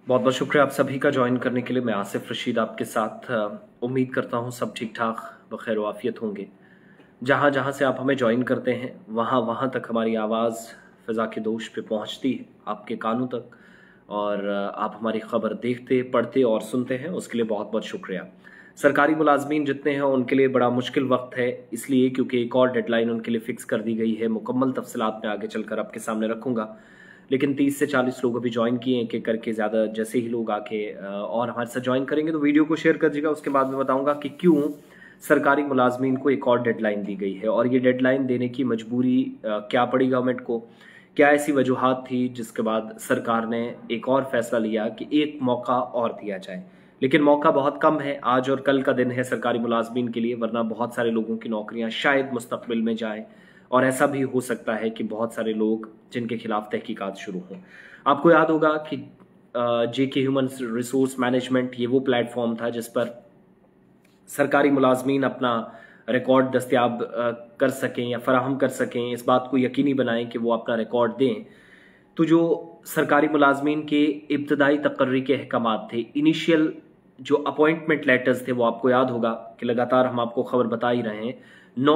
बहुत बहुत शुक्रिया आप सभी का ज्वाइन करने के लिए। मैं आसिफ रशीद आपके साथ उम्मीद करता हूँ सब ठीक ठाक बखैर वाफियत होंगे। जहाँ जहाँ से आप हमें ज्वाइन करते हैं वहाँ वहाँ तक हमारी आवाज़ फ़िज़ा के दोष पे पहुँचती है, आपके कानों तक। और आप हमारी ख़बर देखते, पढ़ते और सुनते हैं, उसके लिए बहुत बहुत शुक्रिया। सरकारी मुलाजमीन जितने हैं उनके लिए बड़ा मुश्किल वक्त है, इसलिए क्योंकि एक और डेडलाइन उनके लिए फ़िक्स कर दी गई है। मुकम्मल तफसीलात में आगे चलकर आपके सामने रखूँगा, लेकिन 30 से 40 लोग अभी ज्वाइन किए एक एक करके। ज़्यादा जैसे ही लोग आके और हमारे साथ ज्वाइन करेंगे तो वीडियो को शेयर कर दीजिएगा। उसके बाद मैं बताऊंगा कि क्यों सरकारी मुलाजमीन को एक और डेडलाइन दी गई है और ये डेडलाइन देने की मजबूरी क्या पड़ी गवर्नमेंट को, क्या ऐसी वजूहात थी जिसके बाद सरकार ने एक और फैसला लिया कि एक मौका और दिया जाए। लेकिन मौका बहुत कम है, आज और कल का दिन है सरकारी मुलाजमीन के लिए, वरना बहुत सारे लोगों की नौकरियां शायद मुस्तकबिल में जाएं। और ऐसा भी हो सकता है कि बहुत सारे लोग जिनके खिलाफ तहकीकात शुरू हों। आपको याद होगा कि जेके ह्यूमन रिसोर्स मैनेजमेंट ये वो प्लेटफॉर्म था जिस पर सरकारी मुलाजमीन अपना रिकॉर्ड दस्तयाब कर सकें या फराहम कर सकें, इस बात को यकीनी बनाएं कि वो अपना रिकॉर्ड दें। तो जो सरकारी मुलाजमीन के इब्तदाई तकर्री के अहकामात थे, इनिशियल जो अपॉइंटमेंट लेटर्स थे, वो आपको याद होगा कि लगातार हम आपको खबर बता ही रहे हैं।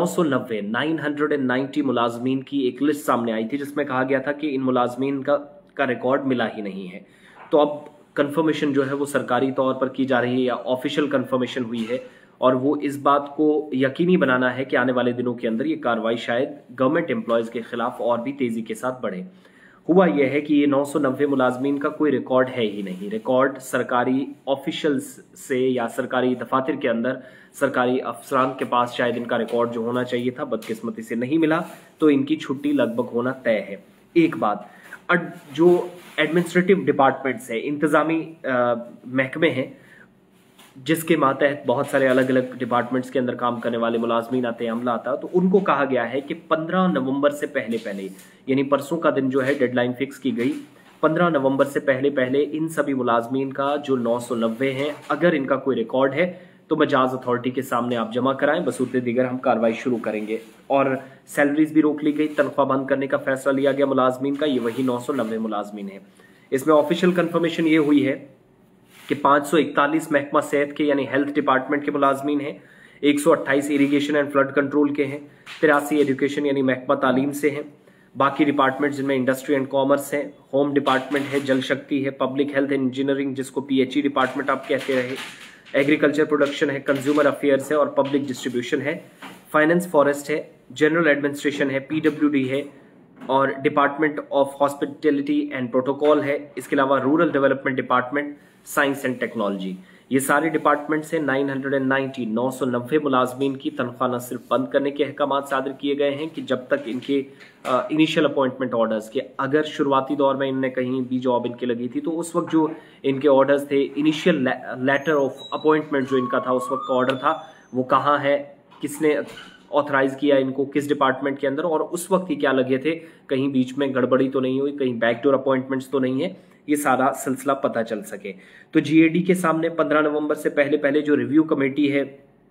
990 मुलाजमीन की एक लिस्ट सामने आई थी जिसमें कहा गया था कि इन मुलाजमीन का रिकॉर्ड मिला ही नहीं है। तो अब कंफर्मेशन जो है वो सरकारी तौर पर की जा रही है या ऑफिशियल कंफर्मेशन हुई है, और वो इस बात को यकीनी बनाना है कि आने वाले दिनों के अंदर ये कार्रवाई शायद गवर्नमेंट एम्प्लॉयज के खिलाफ और भी तेजी के साथ बढ़े। हुआ यह है कि ये 990 मुलाजमीन का कोई रिकॉर्ड है ही नहीं। रिकॉर्ड सरकारी ऑफिशियल्स से या सरकारी दफातर के अंदर सरकारी अफसरान के पास शायद इनका रिकॉर्ड जो होना चाहिए था, बदकिस्मती से नहीं मिला, तो इनकी छुट्टी लगभग होना तय है। एक बात, जो एडमिनिस्ट्रेटिव डिपार्टमेंट्स है, इंतजामी महकमे हैं, जिसके मातहत बहुत सारे अलग अलग डिपार्टमेंट्स के अंदर काम करने वाले मुलाजमीन आते हैं, अमला आता है, तो उनको कहा गया है कि 15 नवंबर से पहले पहले, यानी परसों का दिन जो है डेडलाइन फिक्स की गई, 15 नवंबर से पहले पहले इन सभी मुलाजमीन का जो 990 हैं, अगर इनका कोई रिकॉर्ड है तो मजाज अथॉरिटी के सामने आप जमा कराएं, बसूरते दीगर हम कार्रवाई शुरू करेंगे। और सैलरीज भी रोक ली गई, तनख्वाह बंद करने का फैसला लिया गया मुलाजमीन का। ये वही 990 मुलाजमीन है। इसमें ऑफिशियल कंफर्मेशन ये हुई है कि 541 महकमा सेहत के यानी हेल्थ डिपार्टमेंट के मुलाजमीन हैं, 128 इरीगेशन एंड फ्लड कंट्रोल के हैं, 83 एजुकेशन यानी महकमा तालीम से हैं, बाकी डिपार्टमेंट जिनमें इंडस्ट्री एंड कॉमर्स है, होम डिपार्टमेंट है, जल शक्ति है, पब्लिक हेल्थ एंड इंजीनियरिंग जिसको PHE डिपार्टमेंट आप कहते रहे, एग्रीकल्चर प्रोडक्शन है, कंज्यूमर अफेयर्स है और पब्लिक डिस्ट्रीब्यूशन है, फाइनेंस फॉरेस्ट है, जनरल एडमिनिस्ट्रेशन है, PWD है और department of hospitality and protocol है। इसके अलावा rural development department, science and technology, ये सारे डिपार्टमेंट से 990 मुलाजमीन की तनख्वाह न सिर्फ बंद करने के अहकाम सादर किए गए हैं कि जब तक इनके इनिशियल अपॉइंटमेंट ऑर्डर्स के, अगर शुरुआती दौर में इनने कहीं भी जॉब इनकी लगी थी तो उस वक्त जो इनके ऑर्डर्स थे, इनिशियल लेटर ऑफ अपॉइंटमेंट जो इनका था, उस वक्त का ऑर्डर था, वो कहाँ है, किसने ऑथराइज किया इनको, किस डिपार्टमेंट के अंदर, और उस वक्त ही क्या लगे थे, कहीं बीच में गड़बड़ी तो नहीं हुई, कहीं बैकडोर अपॉइंटमेंट्स तो नहीं है, ये सारा सिलसिला पता चल सके। तो GAD के सामने 15 नवंबर से पहले पहले जो रिव्यू कमेटी है,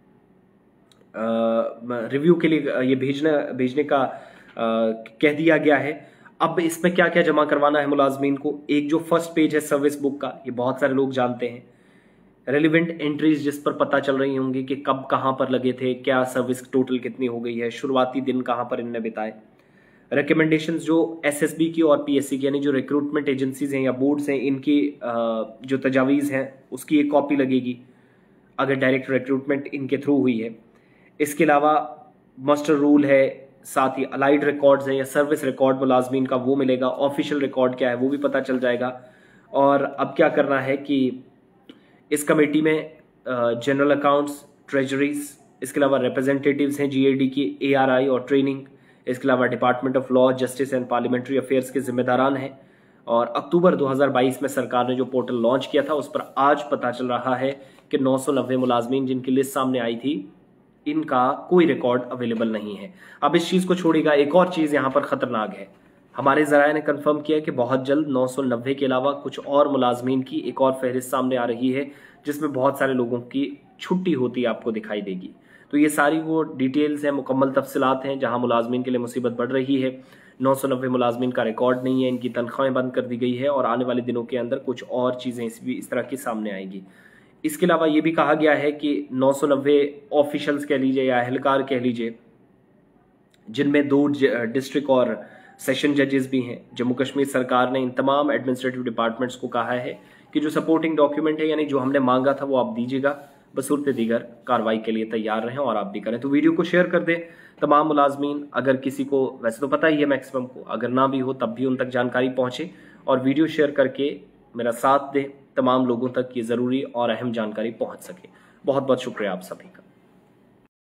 रिव्यू के लिए ये भेजने का कह दिया गया है। अब इसमें क्या क्या जमा करवाना है मुलाजमीन को, एक जो फर्स्ट पेज है सर्विस बुक का, ये बहुत सारे लोग जानते हैं। रेलिवेंट एंट्रीज जिस पर पता चल रही होंगी कि कब कहाँ पर लगे थे, क्या सर्विस टोटल कितनी हो गई है, शुरुआती दिन कहाँ पर इनने बिताए। रिकमेंडेशंस जो SSB की और PSC की यानी जो रिक्रूटमेंट एजेंसीज हैं या बोर्ड्स हैं, इनकी जो तजावीज़ हैं उसकी एक कॉपी लगेगी अगर डायरेक्ट रिक्रूटमेंट इनके थ्रू हुई है। इसके अलावा मस्टर रूल है, साथ ही अलाइड रिकॉर्ड्स हैं या सर्विस रिकॉर्ड मुलाजमीन का, वो मिलेगा। ऑफिशियल रिकॉर्ड क्या है वो भी पता चल जाएगा। और अब क्या करना है कि इस कमेटी में जनरल अकाउंट्स, ट्रेजरीज, इसके अलावा रिप्रेजेंटेटिव्स हैं GAD की, ARI और ट्रेनिंग, इसके अलावा department of law, justice and parliamentary affairs के जिम्मेदारान हैं। और अक्टूबर 2022 में सरकार ने जो पोर्टल लॉन्च किया था उस पर आज पता चल रहा है कि 990 मुलाजमीन जिनकी लिस्ट सामने आई थी, इनका कोई रिकॉर्ड अवेलेबल नहीं है। अब इस चीज को छोड़ेगा, एक और चीज यहाँ पर खतरनाक है। हमारे जराये ने कंफर्म किया कि बहुत जल्द 990 के अलावा कुछ और मुलाजमीन की एक और फहरिस्त सामने आ रही है जिसमें बहुत सारे लोगों की छुट्टी होती आपको दिखाई देगी। तो ये सारी वो डिटेल्स हैं, मुकम्मल तफसीलात हैं जहां मुलाजमीन के लिए मुसीबत बढ़ रही है। 990 मुलाजमीन का रिकॉर्ड नहीं है, इनकी तनख्वाहें बंद कर दी गई है और आने वाले दिनों के अंदर कुछ और चीज़ें इस तरह की सामने आएंगी। इसके अलावा ये भी कहा गया है कि 990 ऑफिशल्स कह लीजिए या अहलकार कह लीजिए, जिनमें 2 डिस्ट्रिक्ट और सेशन जजेस भी हैं, जम्मू कश्मीर सरकार ने इन तमाम एडमिनिस्ट्रेटिव डिपार्टमेंट्स को कहा है कि जो सपोर्टिंग डॉक्यूमेंट है यानी जो हमने मांगा था वो आप दीजिएगा, बसूरत दीगर कार्रवाई के लिए तैयार रहें और आप भी करें। तो वीडियो को शेयर कर दें तमाम मुलाजमीन, अगर किसी को, वैसे तो पता ही है मैक्सिमम को, अगर ना भी हो तब भी उन तक जानकारी पहुंचे और वीडियो शेयर करके मेरा साथ दें, तमाम लोगों तक ये ज़रूरी और अहम जानकारी पहुंच सके। बहुत बहुत शुक्रिया आप सभी का।